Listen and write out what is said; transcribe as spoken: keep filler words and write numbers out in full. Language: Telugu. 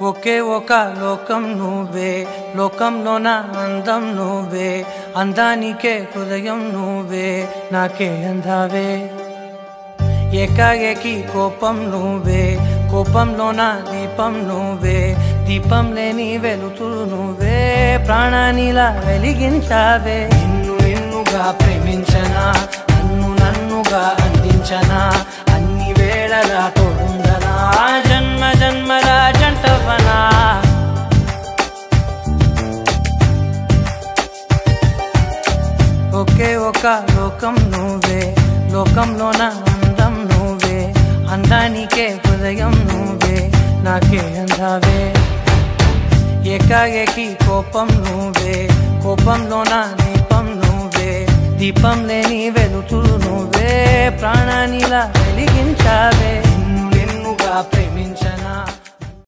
ఒకే ఒక లోకం నువ్వే, లోకంలోన అందం నువ్వే, అందానికే హృదయం నువ్వే, నాకే అందావే. ఏకాఏకి కోపం నువ్వే, కోపంలోన దీపం నువ్వే, దీపం లేని వెలుతురు నువ్వే, ప్రాణానిలా వెలిగించావే. నిన్ను నిన్నుగా ప్రేమించనా, నన్ను నన్నుగా అందించనా, అన్ని వేళలా తోడుందనా, జన్మ జన్మల జంటవనా. ఒకే ఒక లోకం నువ్వే, లోకంలోన అందం నువ్వే, అందానికే హృదయం నువ్వే, నాకే అందావే. ఏకాఏకి కోపం నువ్వే, కోపంలోన దీపం నువ్వే, దీపం లేని వెలుతురు నువ్వే, ప్రాణానిలా వెలిగించావే. నిన్ను నిన్నుగా ప్రేమించనా.